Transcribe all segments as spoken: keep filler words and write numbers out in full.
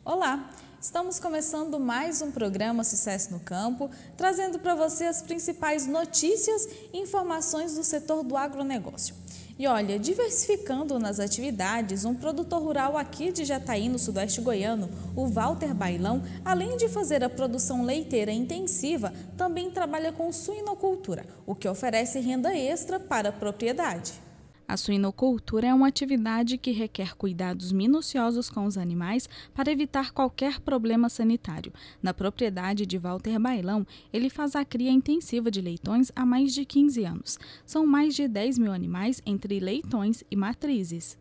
Olá, estamos começando mais um programa Sucesso no Campo, trazendo para você as principais notícias e informações do setor do agronegócio. E olha, diversificando nas atividades, um produtor rural aqui de Jataí, no sudoeste goiano, o Walter Bailão, além de fazer a produção leiteira intensiva, também trabalha com suinocultura, o que oferece renda extra para a propriedade. A suinocultura é uma atividade que requer cuidados minuciosos com os animais para evitar qualquer problema sanitário. Na propriedade de Walter Bailão, ele faz a cria intensiva de leitões há mais de quinze anos. São mais de dez mil animais entre leitões e matrizes.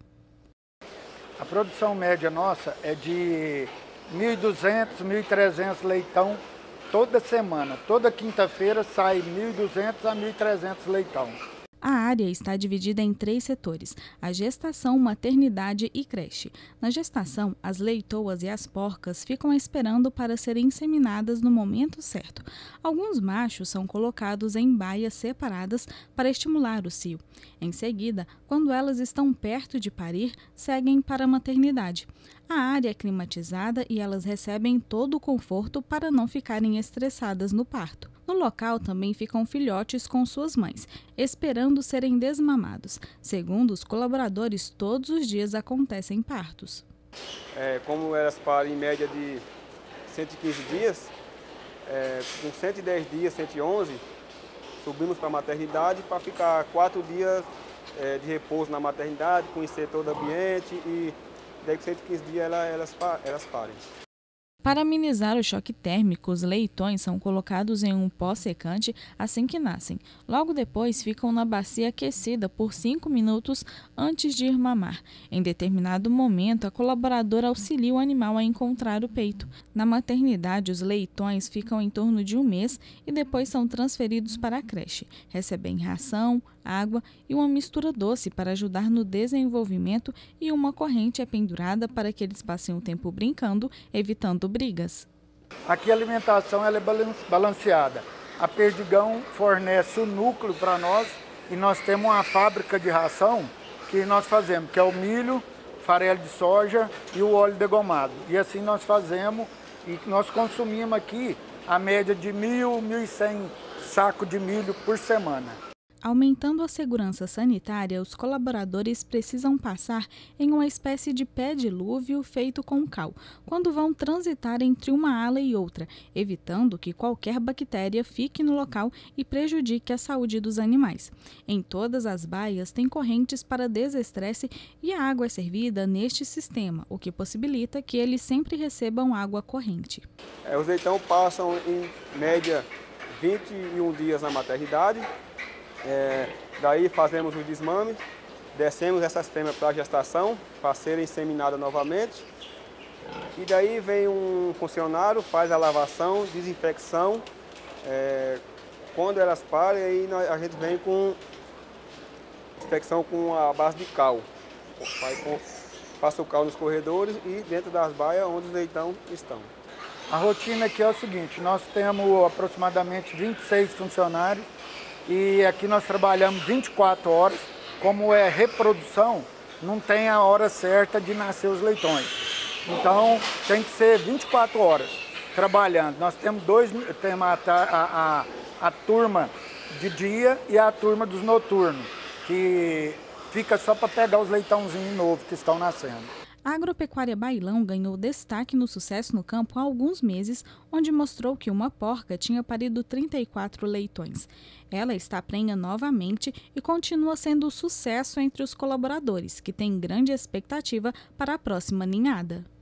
A produção média nossa é de mil e duzentos, mil e trezentos leitão toda semana. Toda quinta-feira sai mil e duzentos a mil e trezentos leitão. A área está dividida em três setores: a gestação, maternidade e creche. Na gestação, as leitoas e as porcas ficam esperando para serem inseminadas no momento certo. Alguns machos são colocados em baias separadas para estimular o cio. Em seguida, quando elas estão perto de parir, seguem para a maternidade. A área é climatizada e elas recebem todo o conforto para não ficarem estressadas no parto. No local também ficam filhotes com suas mães, esperando serem desmamados. Segundo os colaboradores, todos os dias acontecem partos. É, como elas param em média de cento e quinze dias, é, com cento e dez dias, cento e onze, subimos para a maternidade para ficar quatro dias é, de repouso na maternidade, conhecer todo o ambiente e daí com cento e quinze dias elas, elas, elas parem. Para amenizar o choque térmico, os leitões são colocados em um pó secante assim que nascem. Logo depois, ficam na bacia aquecida por cinco minutos antes de ir mamar. Em determinado momento, a colaboradora auxilia o animal a encontrar o peito. Na maternidade, os leitões ficam em torno de um mês e depois são transferidos para a creche. Recebem ração, água e uma mistura doce para ajudar no desenvolvimento, e uma corrente é pendurada para que eles passem o tempo brincando, evitando brigas. Aqui a alimentação ela é balanceada. A Perdigão fornece o núcleo para nós e nós temos uma fábrica de ração que nós fazemos, que é o milho, farelo de soja e o óleo degomado. E assim nós fazemos e nós consumimos aqui a média de mil, mil e cem sacos de milho por semana. Aumentando a segurança sanitária, os colaboradores precisam passar em uma espécie de pé-dilúvio feito com cal, quando vão transitar entre uma ala e outra, evitando que qualquer bactéria fique no local e prejudique a saúde dos animais. Em todas as baias tem correntes para desestresse e a água é servida neste sistema, o que possibilita que eles sempre recebam água corrente. É, os leitão passam em média vinte e um dias na maternidade. É, daí fazemos o desmame, descemos essas fêmeas para a gestação, para serem inseminadas novamente. E daí vem um funcionário, faz a lavação, desinfecção. É, quando elas parem, aí a gente vem com infecção com a base de cal. Passa o cal nos corredores e dentro das baias onde os leitão estão. A rotina aqui é o seguinte: nós temos aproximadamente vinte e seis funcionários. E aqui nós trabalhamos vinte e quatro horas. Como é reprodução, não tem a hora certa de nascer os leitões. Então tem que ser vinte e quatro horas trabalhando. Nós temos dois, temos a, a, a, a turma de dia e a turma dos noturnos, que fica só para pegar os leitãozinhos novos que estão nascendo. A Agropecuária Bailão ganhou destaque no Sucesso no Campo há alguns meses, onde mostrou que uma porca tinha parido trinta e quatro leitões. Ela está prenha novamente e continua sendo um sucesso entre os colaboradores, que têm grande expectativa para a próxima ninhada.